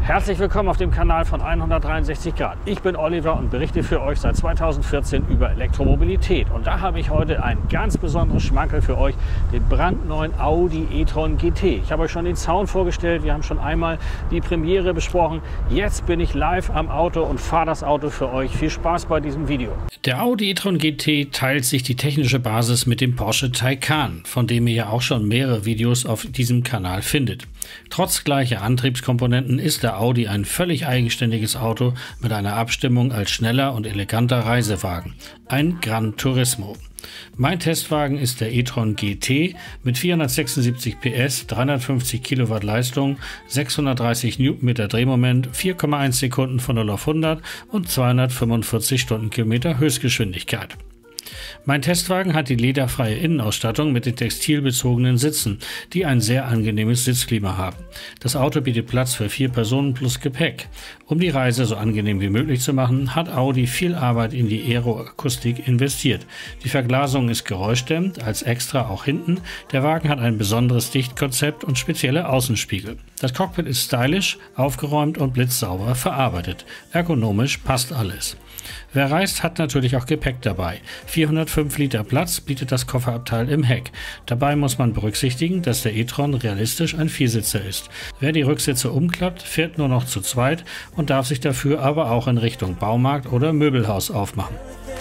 Herzlich willkommen auf dem Kanal von 163 Grad. Ich bin Oliver und berichte für euch seit 2014 über Elektromobilität. Und da habe ich heute ein ganz besonderes Schmankerl für euch, den brandneuen Audi e-tron GT. Ich habe euch schon den Sound vorgestellt, wir haben schon einmal die Premiere besprochen. Jetzt bin ich live am Auto und fahre das Auto für euch. Viel Spaß bei diesem Video. Der Audi e-tron GT teilt sich die technische Basis mit dem Porsche Taycan, von dem ihr ja auch schon mehrere Videos auf diesem Kanal findet. Trotz gleicher Antriebskomponenten ist der Audi ein völlig eigenständiges Auto mit einer Abstimmung als schneller und eleganter Reisewagen, ein Gran Turismo. Mein Testwagen ist der e-tron GT mit 476 PS, 350 Kilowatt Leistung, 630 Newtonmeter Drehmoment, 4,1 Sekunden von 0 auf 100 und 245 Stundenkilometer Höchstgeschwindigkeit. Mein Testwagen hat die lederfreie Innenausstattung mit den textilbezogenen Sitzen, die ein sehr angenehmes Sitzklima haben. Das Auto bietet Platz für 4 Personen plus Gepäck. Um die Reise so angenehm wie möglich zu machen, hat Audi viel Arbeit in die Aeroakustik investiert. Die Verglasung ist geräuschdämmend, als Extra auch hinten. Der Wagen hat ein besonderes Dichtkonzept und spezielle Außenspiegel. Das Cockpit ist stylisch, aufgeräumt und blitzsauber verarbeitet. Ergonomisch passt alles. Wer reist, hat natürlich auch Gepäck dabei. 405 Liter Platz bietet das Kofferabteil im Heck. Dabei muss man berücksichtigen, dass der e-tron realistisch ein Viersitzer ist. Wer die Rücksitze umklappt, fährt nur noch zu zweit und darf sich dafür aber auch in Richtung Baumarkt oder Möbelhaus aufmachen.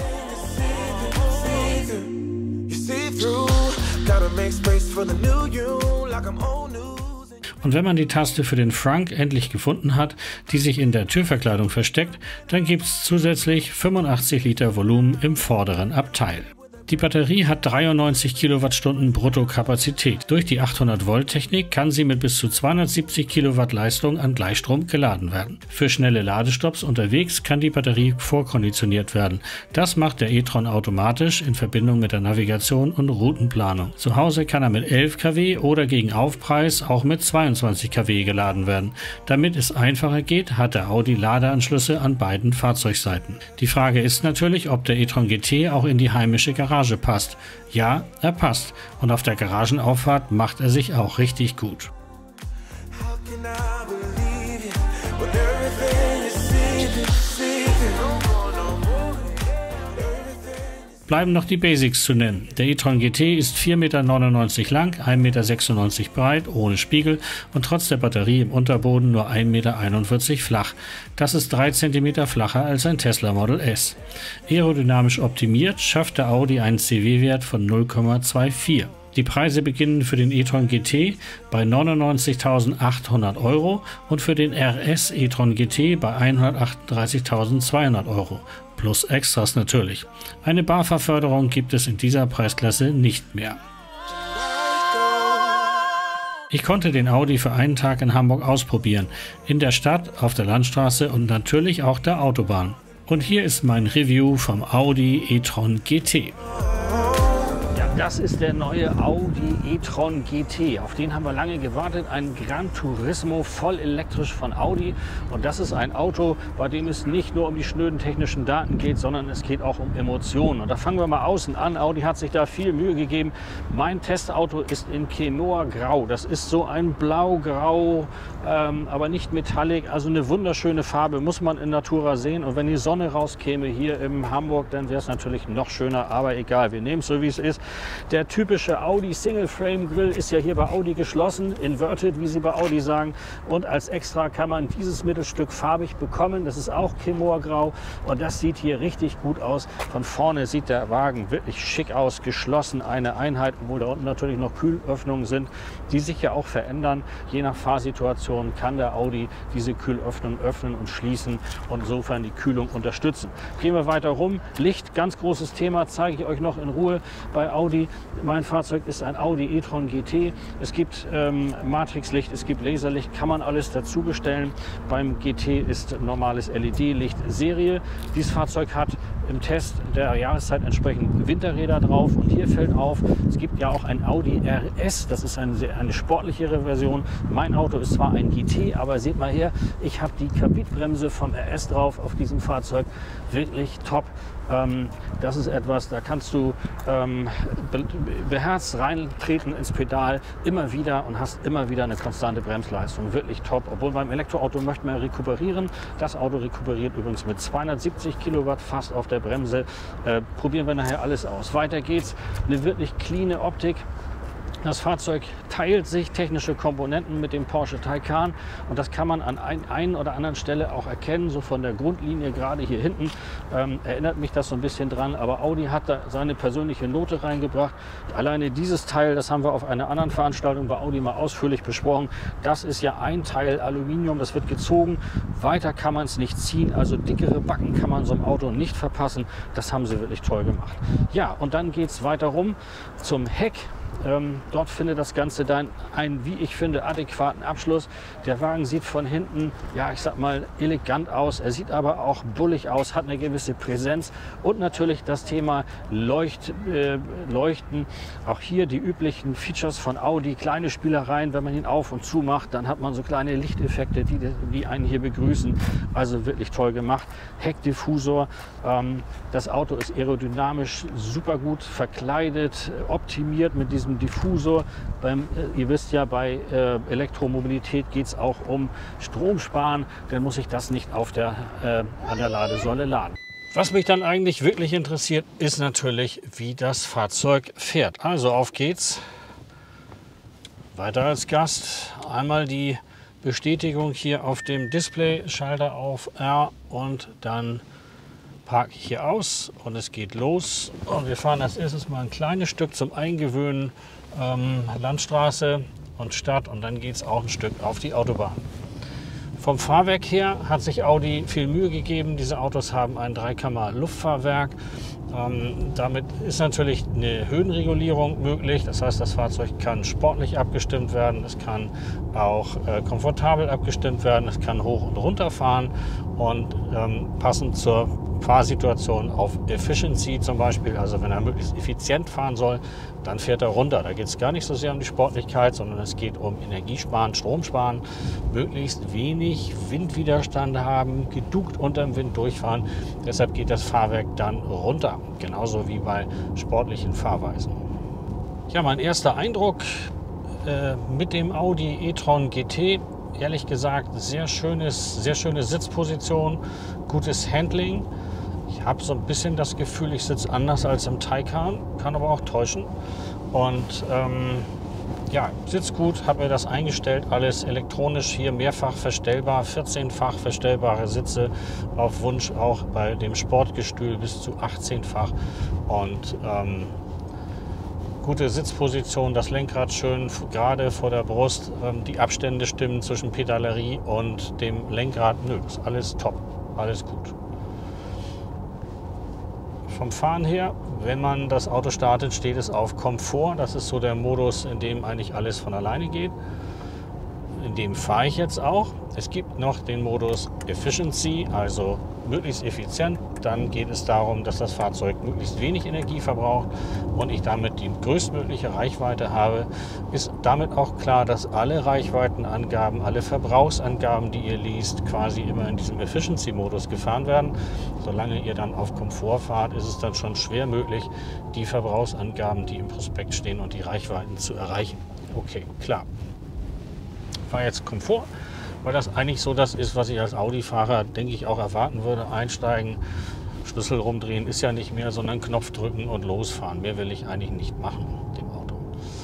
Und wenn man die Taste für den Frunk endlich gefunden hat, die sich in der Türverkleidung versteckt, dann gibt es zusätzlich 85 Liter Volumen im vorderen Abteil. Die Batterie hat 93 Kilowattstunden Bruttokapazität. Durch die 800-Volt-Technik kann sie mit bis zu 270 Kilowatt Leistung an Gleichstrom geladen werden. Für schnelle Ladestops unterwegs kann die Batterie vorkonditioniert werden. Das macht der e-tron automatisch in Verbindung mit der Navigation und Routenplanung. Zu Hause kann er mit 11 kW oder gegen Aufpreis auch mit 22 kW geladen werden. Damit es einfacher geht, hat der Audi Ladeanschlüsse an beiden Fahrzeugseiten. Die Frage ist natürlich, ob der e-tron GT auch in die heimische Garage passt. Ja, er passt. Und auf der Garagenauffahrt macht er sich auch richtig gut. Bleiben noch die Basics zu nennen. Der e-tron GT ist 4,99 Meter lang, 1,96 Meter breit, ohne Spiegel und trotz der Batterie im Unterboden nur 1,41 Meter flach. Das ist 3 cm flacher als ein Tesla Model S. Aerodynamisch optimiert schafft der Audi einen CW-Wert von 0,24. Die Preise beginnen für den e-tron GT bei 99.800 € und für den RS e-tron GT bei 138.200 € plus Extras natürlich. Eine BAFA-Förderung gibt es in dieser Preisklasse nicht mehr. Ich konnte den Audi für einen Tag in Hamburg ausprobieren, in der Stadt, auf der Landstraße und natürlich auch der Autobahn. Und hier ist mein Review vom Audi e-tron GT. Das ist der neue Audi e-tron GT. Auf den haben wir lange gewartet. Ein Gran Turismo voll elektrisch von Audi. Und das ist ein Auto, bei dem es nicht nur um die schnöden technischen Daten geht, sondern es geht auch um Emotionen. Und da fangen wir mal außen an. Audi hat sich da viel Mühe gegeben. Mein Testauto ist in Quinoa Grau. Das ist so ein Blau-Grau, aber nicht Metallic. Also eine wunderschöne Farbe, muss man in Natura sehen. Und wenn die Sonne rauskäme hier in Hamburg, dann wäre es natürlich noch schöner. Aber egal, wir nehmen es so, wie es ist. Der typische Audi Single Frame Grill ist ja hier bei Audi geschlossen, inverted, wie sie bei Audi sagen. Und als Extra kann man dieses Mittelstück farbig bekommen. Das ist auch Quinoa Grau und das sieht hier richtig gut aus. Von vorne sieht der Wagen wirklich schick aus, geschlossen, eine Einheit, obwohl da unten natürlich noch Kühlöffnungen sind, die sich ja auch verändern. Je nach Fahrsituation kann der Audi diese Kühlöffnung öffnen und schließen und insofern die Kühlung unterstützen. Gehen wir weiter rum. Licht, ganz großes Thema, zeige ich euch noch in Ruhe bei Audi. Mein Fahrzeug ist ein Audi e-tron GT. Es gibt Matrixlicht, es gibt Laserlicht, kann man alles dazu bestellen. Beim GT ist normales LED-Licht Serie. Dieses Fahrzeug hat im Test der Jahreszeit entsprechend Winterräder drauf. Und hier fällt auf, es gibt ja auch ein Audi RS, das ist eine sportlichere Version. Mein Auto ist zwar ein GT, aber seht mal her, ich habe die Kapitbremse vom RS drauf auf diesem Fahrzeug. Wirklich top. Das ist etwas, da kannst du beherzt reintreten ins Pedal immer wieder und hast immer wieder eine konstante Bremsleistung. Wirklich top. Obwohl beim Elektroauto möchte man rekuperieren. Das Auto rekuperiert übrigens mit 270 Kilowatt fast auf der Bremse. Probieren wir nachher alles aus. Weiter geht's. Eine wirklich cleane Optik. Das Fahrzeug teilt sich technische Komponenten mit dem Porsche Taycan und das kann man an einer oder anderen Stelle auch erkennen, so von der Grundlinie gerade hier hinten. Erinnert mich das so ein bisschen dran, aber Audi hat da seine persönliche Note reingebracht. Alleine dieses Teil, das haben wir auf einer anderen Veranstaltung bei Audi mal ausführlich besprochen. Das ist ja ein Teil Aluminium, das wird gezogen. Weiter kann man es nicht ziehen, also dickere Backen kann man so einem Auto nicht verpassen. Das haben sie wirklich toll gemacht. Ja, und dann geht es weiter rum zum Heck. Dort findet das Ganze dann einen, wie ich finde, adäquaten Abschluss. Der Wagen sieht von hinten, ja, ich sag mal, elegant aus. Er sieht aber auch bullig aus, hat eine gewisse Präsenz und natürlich das Thema Leuchten. Auch hier die üblichen Features von Audi, kleine Spielereien. Wenn man ihn auf und zu macht, dann hat man so kleine Lichteffekte, die einen hier begrüßen. Also wirklich toll gemacht. Heckdiffusor. Das Auto ist aerodynamisch super gut verkleidet, optimiert mit diesem Diffusor. Ihr wisst ja, bei Elektromobilität geht es auch um Stromsparen. Dann muss ich das nicht an der Ladesäule laden. Was mich dann eigentlich wirklich interessiert, ist natürlich, wie das Fahrzeug fährt. Also auf geht's. Weiter als Gast. Einmal die Bestätigung hier auf dem Display, Schalter auf R und dann parke ich hier aus und es geht los. Und wir fahren als erstes mal ein kleines Stück zum Eingewöhnen, Landstraße und Stadt, und dann geht es auch ein Stück auf die Autobahn. Vom Fahrwerk her hat sich Audi viel Mühe gegeben. Diese Autos haben ein 3-Kammer-Luftfahrwerk. Damit ist natürlich eine Höhenregulierung möglich. Das heißt, das Fahrzeug kann sportlich abgestimmt werden. Es kann auch komfortabel abgestimmt werden. Es kann hoch und runter fahren und passend zur Fahrsituation auf Efficiency zum Beispiel. Also wenn er möglichst effizient fahren soll, dann fährt er runter. Da geht es gar nicht so sehr um die Sportlichkeit, sondern es geht um Energiesparen, Stromsparen, möglichst wenig Windwiderstand haben, geduckt unterm Wind durchfahren. Deshalb geht das Fahrwerk dann runter, genauso wie bei sportlichen Fahrweisen. Ja, mein erster Eindruck mit dem Audi e-tron GT, ehrlich gesagt, sehr schöne Sitzposition, gutes Handling. Ich habe so ein bisschen das Gefühl, ich sitze anders als im Taycan, kann aber auch täuschen. Und ja, sitzt gut, habe mir das eingestellt, alles elektronisch hier mehrfach verstellbar, 14-fach verstellbare Sitze, auf Wunsch auch bei dem Sportgestühl bis zu 18-fach. Und gute Sitzposition, das Lenkrad schön gerade vor der Brust, die Abstände stimmen zwischen Pedalerie und dem Lenkrad. Nö, ist alles top, alles gut. Vom Fahren her, wenn man das Auto startet, steht es auf Komfort. Das ist so der Modus, in dem eigentlich alles von alleine geht. In dem fahre ich jetzt auch. Es gibt noch den Modus Efficiency, also möglichst effizient. Dann geht es darum, dass das Fahrzeug möglichst wenig Energie verbraucht und ich damit die größtmögliche Reichweite habe. Ist damit auch klar, dass alle Reichweitenangaben, alle Verbrauchsangaben, die ihr liest, quasi immer in diesem Efficiency-Modus gefahren werden. Solange ihr dann auf Komfort fahrt, ist es dann schon schwer möglich, die Verbrauchsangaben, die im Prospekt stehen, und die Reichweiten zu erreichen. Okay, klar. Ich fahre jetzt Komfort, weil das eigentlich so das ist, was ich als Audi-Fahrer, denke ich, auch erwarten würde. Einsteigen, Schlüssel rumdrehen ist ja nicht mehr, sondern Knopf drücken und losfahren. Mehr will ich eigentlich nicht machen mit dem Auto.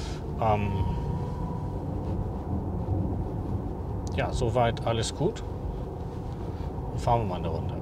Ja, soweit alles gut. Fahren wir mal eine Runde.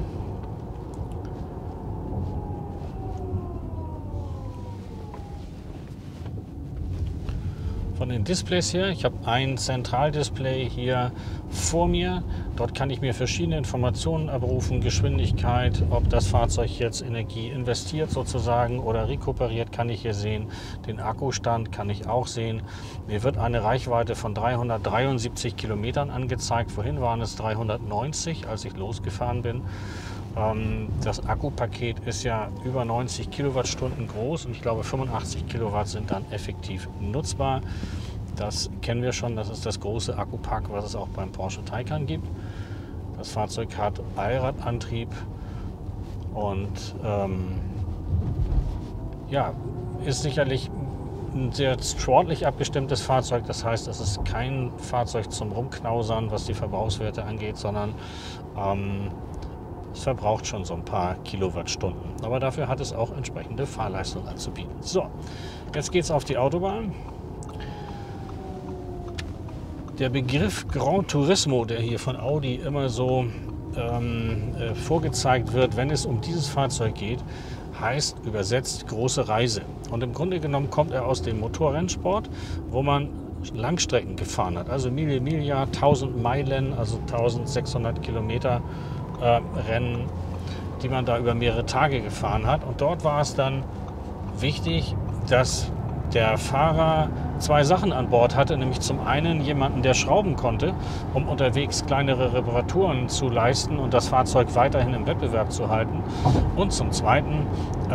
Von den Displays her, ich habe ein Zentraldisplay hier vor mir. Dort kann ich mir verschiedene Informationen abrufen, Geschwindigkeit, ob das Fahrzeug jetzt Energie investiert sozusagen oder rekuperiert, kann ich hier sehen. Den Akkustand kann ich auch sehen. Mir wird eine Reichweite von 373 Kilometern angezeigt. Vorhin waren es 390, als ich losgefahren bin. Das Akkupaket ist ja über 90 Kilowattstunden groß und ich glaube 85 Kilowatt sind dann effektiv nutzbar. Das kennen wir schon, das ist das große Akkupack, was es auch beim Porsche Taycan gibt. Das Fahrzeug hat Allradantrieb und ja, ist sicherlich ein sehr sportlich abgestimmtes Fahrzeug. Das heißt, es ist kein Fahrzeug zum Rumknausern, was die Verbrauchswerte angeht, sondern es verbraucht schon so ein paar Kilowattstunden. Aber dafür hat es auch entsprechende Fahrleistung anzubieten. So, jetzt geht es auf die Autobahn. Der Begriff Gran Turismo, der hier von Audi immer so vorgezeigt wird, wenn es um dieses Fahrzeug geht, heißt übersetzt große Reise. Und im Grunde genommen kommt er aus dem Motorrennsport, wo man Langstrecken gefahren hat. Also Mille Miglia, 1000 Meilen, also 1600 Kilometer Rennen, die man da über mehrere Tage gefahren hat. Und dort war es dann wichtig, dass der Fahrer zwei Sachen an Bord hatte, nämlich zum einen jemanden, der schrauben konnte, um unterwegs kleinere Reparaturen zu leisten und das Fahrzeug weiterhin im Wettbewerb zu halten, und zum zweiten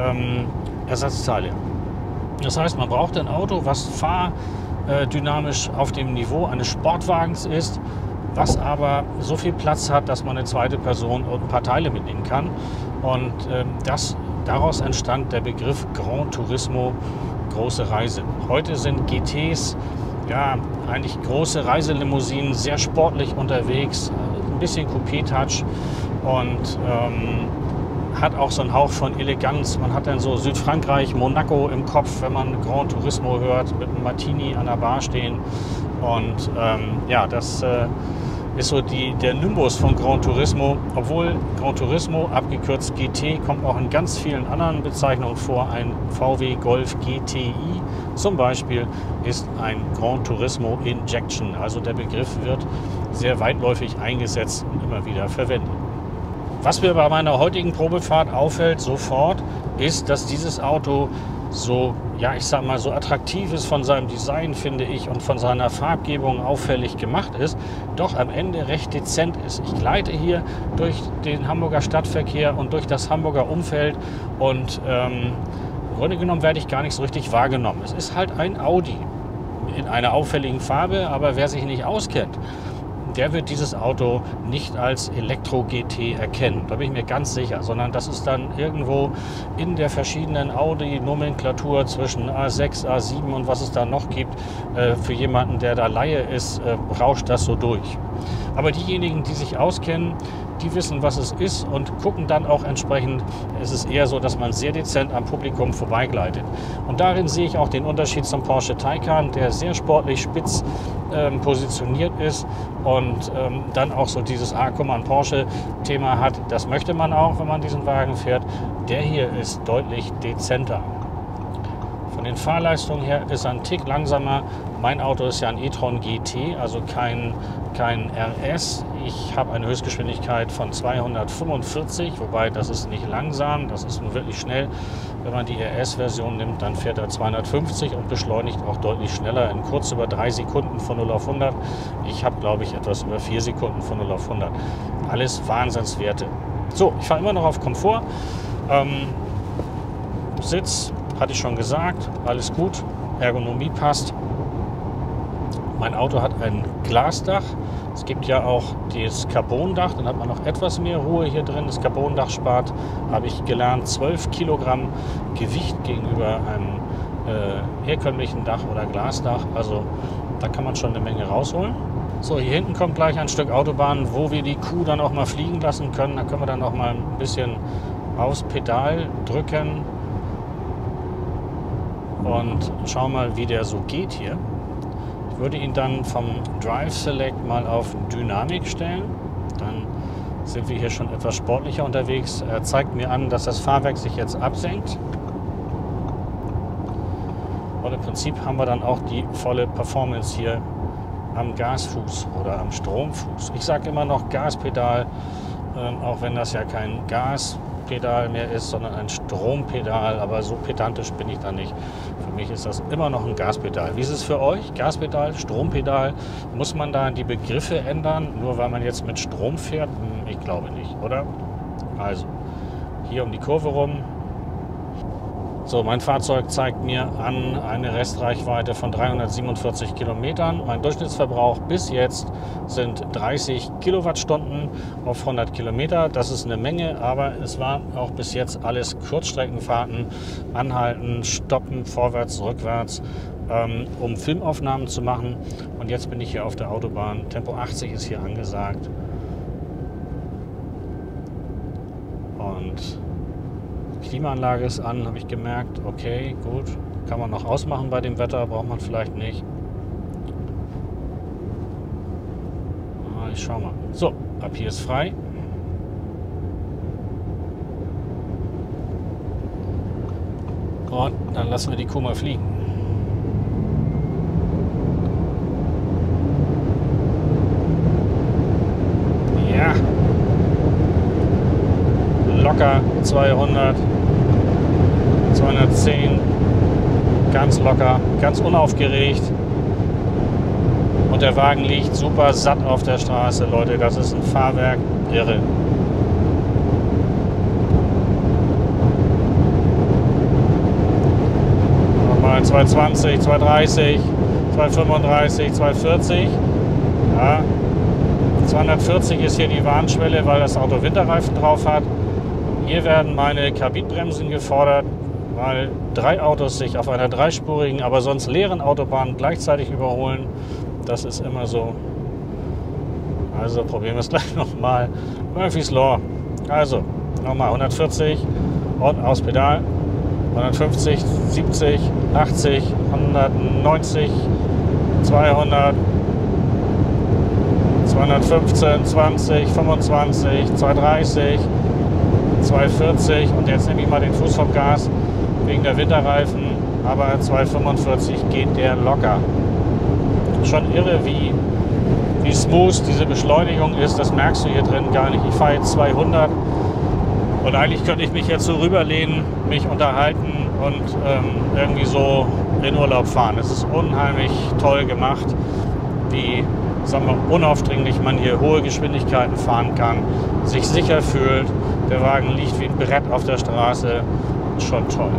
Ersatzteile. Das heißt, man braucht ein Auto, was fahrdynamisch auf dem Niveau eines Sportwagens ist, was aber so viel Platz hat, dass man eine zweite Person und ein paar Teile mitnehmen kann. Und daraus entstand der Begriff Gran Turismo, große Reise. Heute sind GTs ja eigentlich große Reiselimousinen, sehr sportlich unterwegs, ein bisschen Coupé-Touch und hat auch so einen Hauch von Eleganz. Man hat dann so Südfrankreich, Monaco im Kopf, wenn man Gran Turismo hört, mit einem Martini an der Bar stehen. Und ja, das ist so der Nimbus von Gran Turismo, obwohl Gran Turismo, abgekürzt GT, kommt auch in ganz vielen anderen Bezeichnungen vor. Ein VW Golf GTI zum Beispiel ist ein Gran Turismo Injection. Also der Begriff wird sehr weitläufig eingesetzt und immer wieder verwendet. Was mir bei meiner heutigen Probefahrt auffällt sofort, ist, dass dieses Auto so, ja, ich sag mal, so attraktiv ist von seinem Design, finde ich, und von seiner Farbgebung auffällig gemacht ist, doch am Ende recht dezent ist. Ich gleite hier durch den Hamburger Stadtverkehr und durch das Hamburger Umfeld und im Grunde genommen werde ich gar nicht so richtig wahrgenommen. Es ist halt ein Audi in einer auffälligen Farbe, aber wer sich nicht auskennt, der wird dieses Auto nicht als Elektro-GT erkennen. Da bin ich mir ganz sicher, sondern das ist dann irgendwo in der verschiedenen Audi-Nomenklatur zwischen A6, A7 und was es da noch gibt. Für jemanden, der da Laie ist, rauscht das so durch. Aber diejenigen, die sich auskennen, die wissen, was es ist und gucken dann auch entsprechend. Es ist eher so, dass man sehr dezent am Publikum vorbeigleitet. Und darin sehe ich auch den Unterschied zum Porsche Taycan, der sehr sportlich spitz positioniert ist und dann auch so dieses guck mal, ein Porsche-Thema hat. Das möchte man auch, wenn man diesen Wagen fährt. Der hier ist deutlich dezenter. Von den Fahrleistungen her ist er ein Tick langsamer. Mein Auto ist ja ein e-tron GT, also kein RS. Ich habe eine Höchstgeschwindigkeit von 245, wobei das ist nicht langsam, das ist nur wirklich schnell. Wenn man die RS-Version nimmt, dann fährt er 250 und beschleunigt auch deutlich schneller, in kurz über 3 Sekunden von 0 auf 100. Ich habe, glaube ich, etwas über 4 Sekunden von 0 auf 100. Alles Wahnsinnswerte. So, ich fahre immer noch auf Komfort. Sitz, hatte ich schon gesagt, alles gut. Ergonomie passt. Mein Auto hat ein Glasdach. Es gibt ja auch das Carbondach, dann hat man noch etwas mehr Ruhe hier drin. Das Carbondach spart, habe ich gelernt, 12 Kilogramm Gewicht gegenüber einem herkömmlichen Dach oder Glasdach. Also da kann man schon eine Menge rausholen. So, hier hinten kommt gleich ein Stück Autobahn, wo wir die Kuh dann auch mal fliegen lassen können. Da können wir dann auch mal ein bisschen aufs Pedal drücken und schauen mal, wie der so geht hier. Ich würde ihn dann vom Drive Select mal auf Dynamik stellen. Dann sind wir hier schon etwas sportlicher unterwegs. Er zeigt mir an, dass das Fahrwerk sich jetzt absenkt. Und im Prinzip haben wir dann auch die volle Performance hier am Gasfuß oder am Stromfuß. Ich sage immer noch Gaspedal, auch wenn das ja kein Gaspedal mehr ist, sondern ein Strompedal. Aber so pedantisch bin ich da nicht. Für mich ist das immer noch ein Gaspedal. Wie ist es für euch? Gaspedal, Strompedal? Muss man da die Begriffe ändern, nur weil man jetzt mit Strom fährt? Ich glaube nicht, oder? Also hier um die Kurve rum. So, mein Fahrzeug zeigt mir an eine Restreichweite von 347 Kilometern. Mein Durchschnittsverbrauch bis jetzt sind 30 Kilowattstunden auf 100 Kilometer. Das ist eine Menge, aber es waren auch bis jetzt alles Kurzstreckenfahrten, anhalten, stoppen, vorwärts, rückwärts, um Filmaufnahmen zu machen. Und jetzt bin ich hier auf der Autobahn. Tempo 80 ist hier angesagt. Und Klimaanlage ist an, habe ich gemerkt. Okay, gut. Kann man noch ausmachen bei dem Wetter, braucht man vielleicht nicht. Ich schau mal. So, ab hier ist frei. Und dann lassen wir die Kuh mal fliegen. Ja. Locker 200, 210, ganz locker, ganz unaufgeregt. Und der Wagen liegt super satt auf der Straße, Leute. Das ist ein Fahrwerk, irre. Nochmal 220, 230, 235, 240. Ja. 240 ist hier die Warnschwelle, weil das Auto Winterreifen drauf hat. Hier werden meine Kabinenbremsen gefordert, weil 3 Autos sich auf einer dreispurigen, aber sonst leeren Autobahn gleichzeitig überholen. Das ist immer so. Also probieren wir es gleich nochmal. Murphy's Law. Also nochmal 140 und aus Pedal. 150, 70, 80, 190, 200, 215, 20, 25, 230. 240 und jetzt nehme ich mal den Fuß vom Gas wegen der Winterreifen, aber 245 geht der locker. Schon irre, wie smooth diese Beschleunigung ist, das merkst du hier drin gar nicht. Ich fahre jetzt 200 und eigentlich könnte ich mich jetzt so rüberlehnen, mich unterhalten und irgendwie so in Urlaub fahren. Es ist unheimlich toll gemacht, wie, sagen wir, unaufdringlich man hier hohe Geschwindigkeiten fahren kann, sich sicher fühlt. Der Wagen liegt wie ein Brett auf der Straße. Schon toll.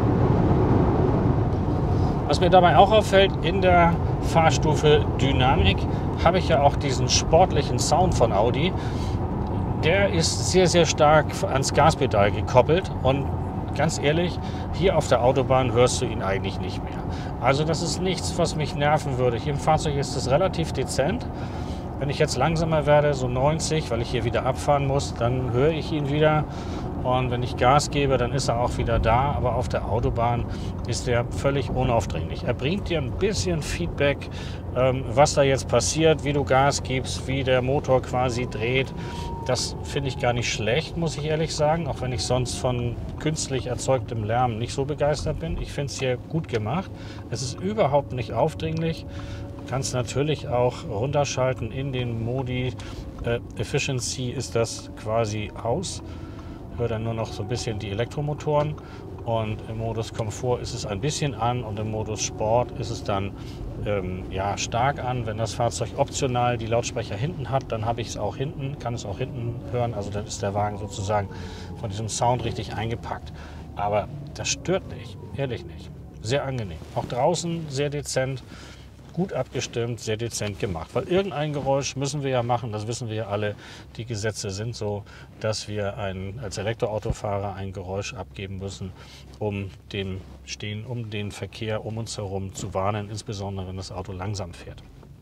Was mir dabei auch auffällt, in der Fahrstufe Dynamik habe ich ja auch diesen sportlichen Sound von Audi. Der ist sehr, sehr stark ans Gaspedal gekoppelt und ganz ehrlich, hier auf der Autobahn hörst du ihn eigentlich nicht mehr. Also das ist nichts, was mich nerven würde. Hier im Fahrzeug ist es relativ dezent. Wenn ich jetzt langsamer werde, so 90, weil ich hier wieder abfahren muss, dann höre ich ihn wieder. Und wenn ich Gas gebe, dann ist er auch wieder da. Aber auf der Autobahn ist er völlig unaufdringlich. Er bringt dir ein bisschen Feedback, was da jetzt passiert, wie du Gas gibst, wie der Motor quasi dreht. Das finde ich gar nicht schlecht, muss ich ehrlich sagen. Auch wenn ich sonst von künstlich erzeugtem Lärm nicht so begeistert bin. Ich finde es hier gut gemacht. Es ist überhaupt nicht aufdringlich. Kannst natürlich auch runterschalten in den Modi. Efficiency ist das quasi aus. Hört dann nur noch so ein bisschen die Elektromotoren. Und im Modus Komfort ist es ein bisschen an und im Modus Sport ist es dann ja, stark an. Wenn das Fahrzeug optional die Lautsprecher hinten hat, dann habe ich es auch hinten, kann es auch hinten hören. Also dann ist der Wagen sozusagen von diesem Sound richtig eingepackt. Aber das stört nicht, ehrlich nicht. Sehr angenehm. Auch draußen sehr dezent. Gut abgestimmt, sehr dezent gemacht. Weil irgendein Geräusch müssen wir ja machen, das wissen wir ja alle. Die Gesetze sind so, dass wir als Elektroautofahrer ein Geräusch abgeben müssen, um den Verkehr um uns herum zu warnen, insbesondere wenn das Auto langsam fährt.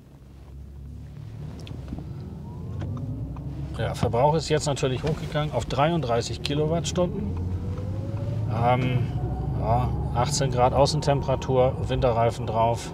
Ja, Verbrauch ist jetzt natürlich hochgegangen auf 33 Kilowattstunden. Ja, 18 Grad Außentemperatur, Winterreifen drauf.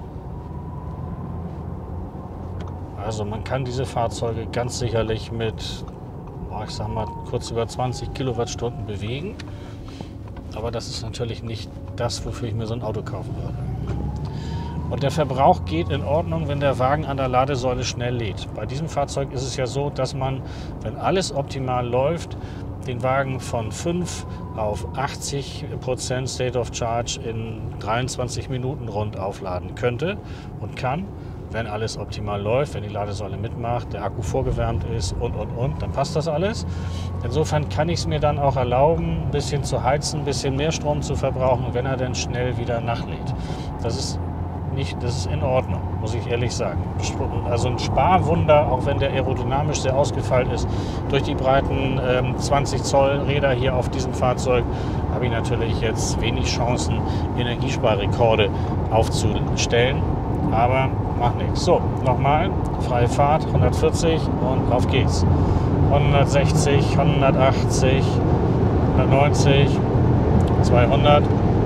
Also man kann diese Fahrzeuge ganz sicherlich mit, ich sag mal, kurz über 20 Kilowattstunden bewegen. Aber das ist natürlich nicht das, wofür ich mir so ein Auto kaufen würde. Und der Verbrauch geht in Ordnung, wenn der Wagen an der Ladesäule schnell lädt. Bei diesem Fahrzeug ist es ja so, dass man, wenn alles optimal läuft, den Wagen von 5 auf 80% State of Charge in 23 Minuten rund aufladen könnte und kann. wenn alles optimal läuft, wenn die Ladesäule mitmacht, der Akku vorgewärmt ist und, dann passt das alles. Insofern kann ich es mir dann auch erlauben, ein bisschen zu heizen, ein bisschen mehr Strom zu verbrauchen, wenn er dann schnell wieder nachlädt. Das ist in Ordnung, muss ich ehrlich sagen. Also ein Sparwunder, auch wenn der aerodynamisch sehr ausgefeilt ist. Durch die breiten 20 Zoll Räder hier auf diesem Fahrzeug habe ich natürlich jetzt wenig Chancen, Energiesparrekorde aufzustellen. Aber macht nichts. So, nochmal, freie Fahrt, 140 und auf geht's. 160, 180, 190, 200,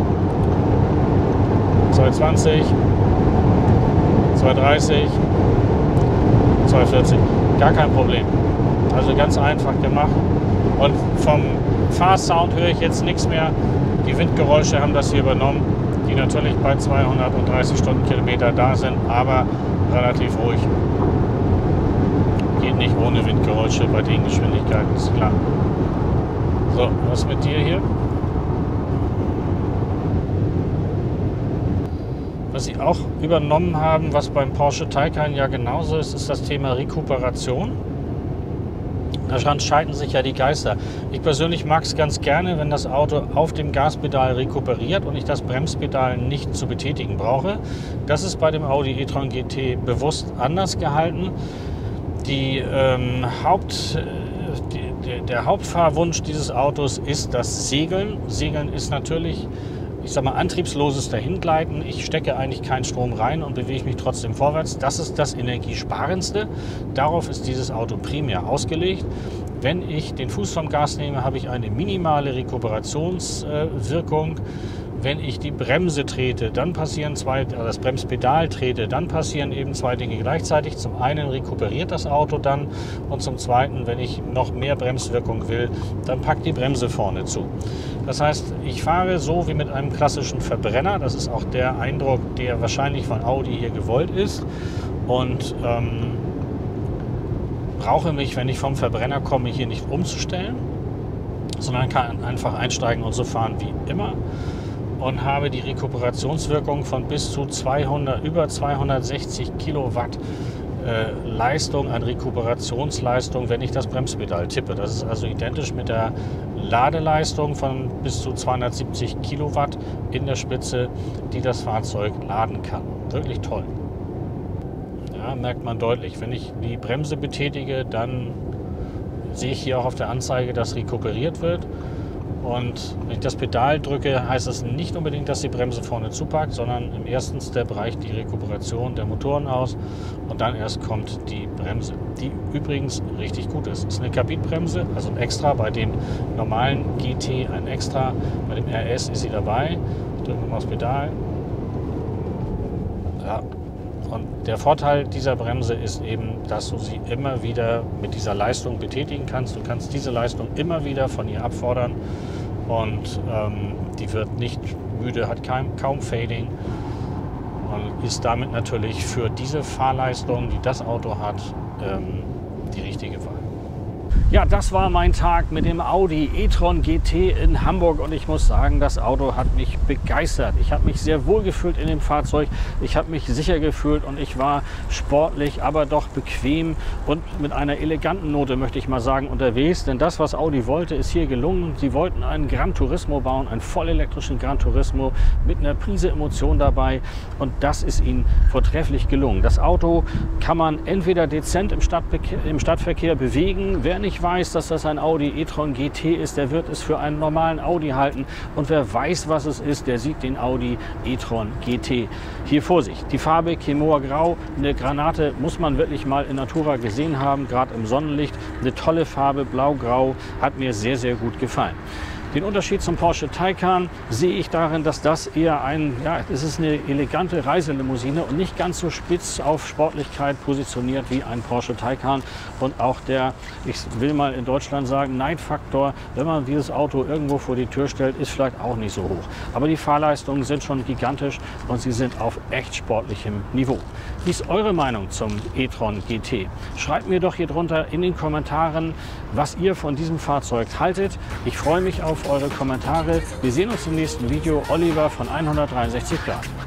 220, 230, 240. Gar kein Problem. Also ganz einfach gemacht. Und vom Fahrsound höre ich jetzt nichts mehr. Die Windgeräusche haben das hier übernommen, die natürlich bei 230 Stundenkilometer da sind, aber relativ ruhig. Geht nicht ohne Windgeräusche bei den Geschwindigkeiten, ist klar. So, was mit dir hier? Was sie auch übernommen haben, was beim Porsche Taycan ja genauso ist, ist das Thema Rekuperation. Da scheiden sich ja die Geister. Ich persönlich mag es ganz gerne, wenn das Auto auf dem Gaspedal rekuperiert und ich das Bremspedal nicht zu betätigen brauche. Das ist bei dem Audi e-tron GT bewusst anders gehalten. Der Hauptfahrwunsch dieses Autos ist das Segeln. Segeln ist natürlich, ich sag mal, antriebsloses Dahingleiten. Ich stecke eigentlich keinen Strom rein und bewege mich trotzdem vorwärts. Das ist das Energiesparendste. Darauf ist dieses Auto primär ausgelegt. Wenn ich den Fuß vom Gas nehme, habe ich eine minimale Rekuperationswirkung. Wenn ich die Bremse trete, dann passieren das Bremspedal trete, dann passieren eben zwei Dinge gleichzeitig. Zum einen rekuperiert das Auto dann und zum zweiten, wenn ich noch mehr Bremswirkung will, dann packt die Bremse vorne zu. Das heißt, ich fahre so wie mit einem klassischen Verbrenner. Das ist auch der Eindruck, der wahrscheinlich von Audi hier gewollt ist. Und brauche mich, wenn ich vom Verbrenner komme, hier nicht umzustellen, sondern kann einfach einsteigen und so fahren wie immer. Und habe die Rekuperationswirkung von bis zu über 260 Kilowatt Leistung an Rekuperationsleistung, wenn ich das Bremspedal tippe. Das ist also identisch mit der Ladeleistung von bis zu 270 Kilowatt in der Spitze, die das Fahrzeug laden kann. Wirklich toll. Ja, merkt man deutlich. Wenn ich die Bremse betätige, dann sehe ich hier auch auf der Anzeige, dass rekuperiert wird. Und wenn ich das Pedal drücke, heißt es nicht unbedingt, dass die Bremse vorne zupackt, sondern im ersten Step reicht die Rekuperation der Motoren aus und dann erst kommt die Bremse, die übrigens richtig gut ist. Es ist eine Kabinbremse, also ein Extra, bei dem normalen GT ein Extra, bei dem RS ist sie dabei. Ich drücke mal aufs Pedal. Ja. Und der Vorteil dieser Bremse ist eben, dass du sie immer wieder mit dieser Leistung betätigen kannst. Du kannst diese Leistung immer wieder von ihr abfordern und die wird nicht müde, hat kaum Fading und ist damit natürlich für diese Fahrleistung, die das Auto hat, die richtige Wahl. Ja, das war mein Tag mit dem Audi e-tron GT in Hamburg und ich muss sagen, das Auto hat mich begeistert. Ich habe mich sehr wohl gefühlt in dem Fahrzeug, ich habe mich sicher gefühlt und ich war sportlich, aber doch bequem und mit einer eleganten Note, möchte ich mal sagen, unterwegs. Denn das, was Audi wollte, ist hier gelungen. Sie wollten einen Gran Turismo bauen, einen vollelektrischen Gran Turismo mit einer Prise Emotion dabei und das ist ihnen vortrefflich gelungen. Das Auto kann man entweder dezent im Stadtverkehr bewegen. Wer nicht weiß, dass das ein Audi e-tron GT ist, der wird es für einen normalen Audi halten. Und wer weiß, was es ist, der sieht den Audi e-tron GT. Hier Vorsicht, die Farbe Quemoa Grau, eine Granate muss man wirklich mal in Natura gesehen haben, gerade im Sonnenlicht. Eine tolle Farbe, blau-grau, hat mir sehr, sehr gut gefallen. Den Unterschied zum Porsche Taycan sehe ich darin, dass das eher es ist eine elegante Reiselimousine und nicht ganz so spitz auf Sportlichkeit positioniert wie ein Porsche Taycan. Und auch der, ich will mal in Deutschland sagen, Neidfaktor, wenn man dieses Auto irgendwo vor die Tür stellt, ist vielleicht auch nicht so hoch. Aber die Fahrleistungen sind schon gigantisch und sie sind auf echt sportlichem Niveau. Wie ist eure Meinung zum e-tron GT? Schreibt mir doch hier drunter in den Kommentaren, was ihr von diesem Fahrzeug haltet. Ich freue mich auf eure Kommentare. Wir sehen uns im nächsten Video. Oliver von 163 Grad.